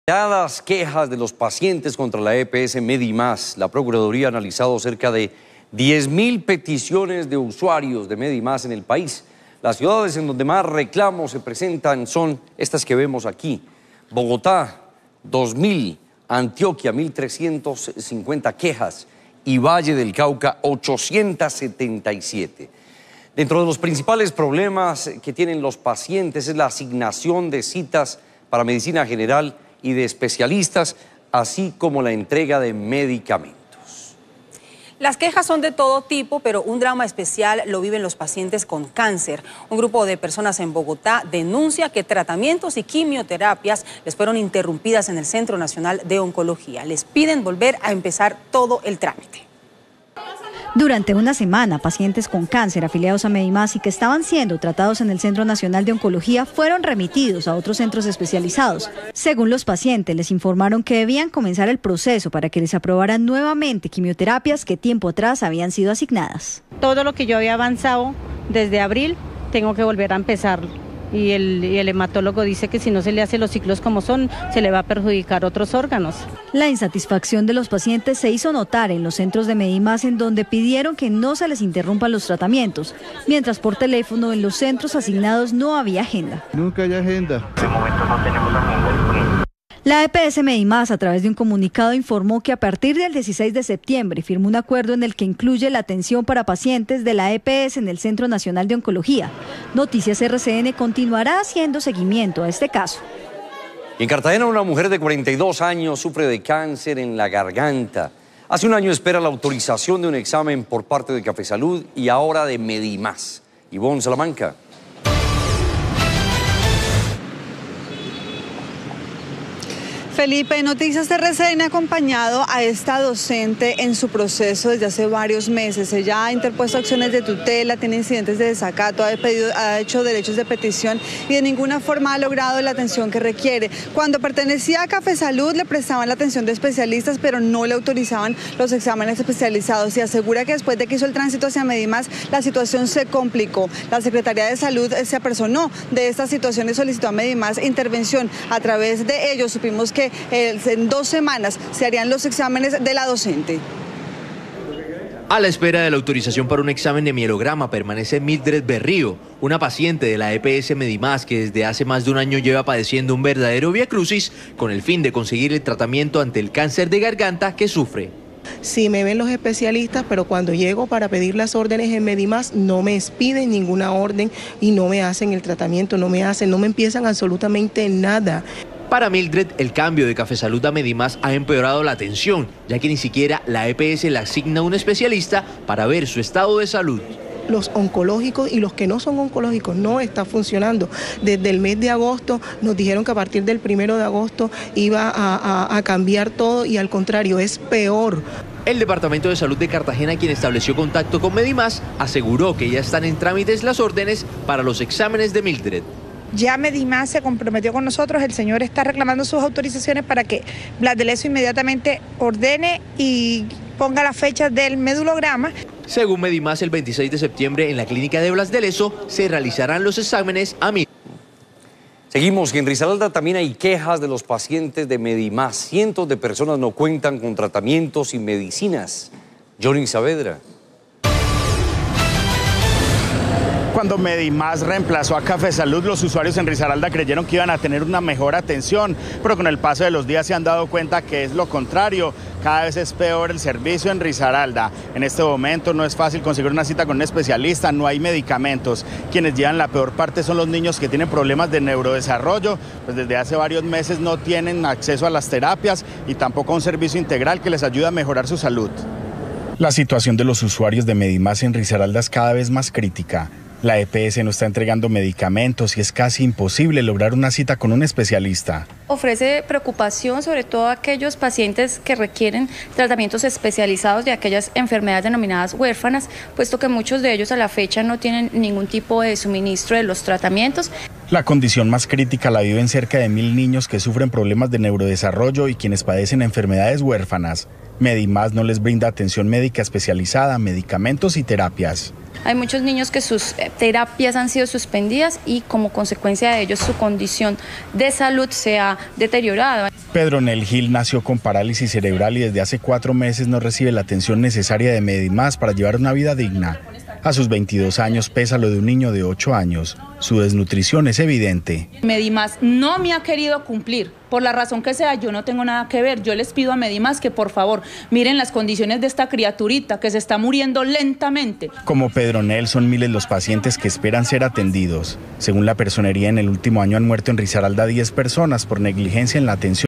Dadas quejas de los pacientes contra la EPS Medimás, la Procuraduría ha analizado cerca de 10.000 peticiones de usuarios de Medimás en el país. Las ciudades en donde más reclamos se presentan son estas que vemos aquí: Bogotá, 2.000, Antioquia, 1.350 quejas y Valle del Cauca, 877. Dentro de los principales problemas que tienen los pacientes es la asignación de citas para medicina general y de especialistas, así como la entrega de medicamentos. Las quejas son de todo tipo, pero un drama especial lo viven los pacientes con cáncer. Un grupo de personas en Bogotá denuncia que tratamientos y quimioterapias les fueron interrumpidas en el Centro Nacional de Oncología. Les piden volver a empezar todo el trámite. Durante una semana, pacientes con cáncer afiliados a Medimás y que estaban siendo tratados en el Centro Nacional de Oncología fueron remitidos a otros centros especializados. Según los pacientes, les informaron que debían comenzar el proceso para que les aprobaran nuevamente quimioterapias que tiempo atrás habían sido asignadas. Todo lo que yo había avanzado desde abril, tengo que volver a empezar. Y el hematólogo dice que si no se le hace los ciclos como son, se le va a perjudicar otros órganos. La insatisfacción de los pacientes se hizo notar en los centros de Medimás, en donde pidieron que no se les interrumpan los tratamientos, mientras por teléfono en los centros asignados no había agenda. Nunca hay agenda. De momento no tenemos agenda disponible. La EPS Medimás, a través de un comunicado, informó que a partir del 16 de septiembre firmó un acuerdo en el que incluye la atención para pacientes de la EPS en el Centro Nacional de Oncología. Noticias RCN continuará haciendo seguimiento a este caso. En Cartagena, una mujer de 42 años sufre de cáncer en la garganta. Hace un año espera la autorización de un examen por parte de Cafesalud y ahora de Medimás. Ivonne Salamanca. Felipe, Noticias RCN ha acompañado a esta docente en su proceso desde hace varios meses. Ella ha interpuesto acciones de tutela, tiene incidentes de desacato, ha hecho derechos de petición y de ninguna forma ha logrado la atención que requiere. Cuando pertenecía a Cafesalud le prestaban la atención de especialistas, pero no le autorizaban los exámenes especializados, y asegura que después de que hizo el tránsito hacia Medimás, la situación se complicó. La Secretaría de Salud se apersonó de esta situación y solicitó a Medimás intervención. A través de ellos supimos que en 2 semanas se harían los exámenes de la docente. A la espera de la autorización para un examen de mielograma permanece Mildred Berrío, una paciente de la EPS Medimás que desde hace más de un año lleva padeciendo un verdadero viacrucis con el fin de conseguir el tratamiento ante el cáncer de garganta que sufre. Sí me ven los especialistas, pero cuando llego para pedir las órdenes en Medimás no me expiden ninguna orden y no me hacen el tratamiento, no me empiezan absolutamente nada. Para Mildred, el cambio de Cafesalud a Medimás ha empeorado la atención, ya que ni siquiera la EPS le asigna a un especialista para ver su estado de salud. Los oncológicos y los que no son oncológicos no está funcionando. Desde el mes de agosto nos dijeron que a partir del 1 de agosto iba a cambiar todo y al contrario, es peor. El Departamento de Salud de Cartagena, quien estableció contacto con Medimás, aseguró que ya están en trámites las órdenes para los exámenes de Mildred. Ya Medimás se comprometió con nosotros, el señor está reclamando sus autorizaciones para que Blas de Lezo inmediatamente ordene y ponga la fecha del medulograma. Según Medimás, el 26 de septiembre en la clínica de Blas de Lezo se realizarán los exámenes a Mildred. Seguimos, que en Risaralda también hay quejas de los pacientes de Medimás. Cientos de personas no cuentan con tratamientos y medicinas. Johnny Saavedra. Cuando Medimás reemplazó a Cafesalud, los usuarios en Risaralda creyeron que iban a tener una mejor atención, pero con el paso de los días se han dado cuenta que es lo contrario. Cada vez es peor el servicio en Risaralda. En este momento no es fácil conseguir una cita con un especialista, no hay medicamentos. Quienes llevan la peor parte son los niños que tienen problemas de neurodesarrollo, pues desde hace varios meses no tienen acceso a las terapias y tampoco a un servicio integral que les ayude a mejorar su salud. La situación de los usuarios de Medimás en Risaralda es cada vez más crítica. La EPS no está entregando medicamentos y es casi imposible lograr una cita con un especialista. Ofrece preocupación sobre todo a aquellos pacientes que requieren tratamientos especializados de aquellas enfermedades denominadas huérfanas, puesto que muchos de ellos a la fecha no tienen ningún tipo de suministro de los tratamientos. La condición más crítica la viven cerca de 1.000 niños que sufren problemas de neurodesarrollo y quienes padecen enfermedades huérfanas. Medimás no les brinda atención médica especializada, medicamentos y terapias. Hay muchos niños que sus terapias han sido suspendidas y como consecuencia de ello su condición de salud se ha deteriorado. Pedronel Gil nació con parálisis cerebral y desde hace 4 meses no recibe la atención necesaria de Medimás para llevar una vida digna. A sus 22 años pesa lo de un niño de 8 años. Su desnutrición es evidente. Medimás no me ha querido cumplir. Por la razón que sea, yo no tengo nada que ver. Yo les pido a Medimás que por favor miren las condiciones de esta criaturita que se está muriendo lentamente. Como Pedronel, son miles los pacientes que esperan ser atendidos. Según la personería, en el último año han muerto en Risaralda 10 personas por negligencia en la atención.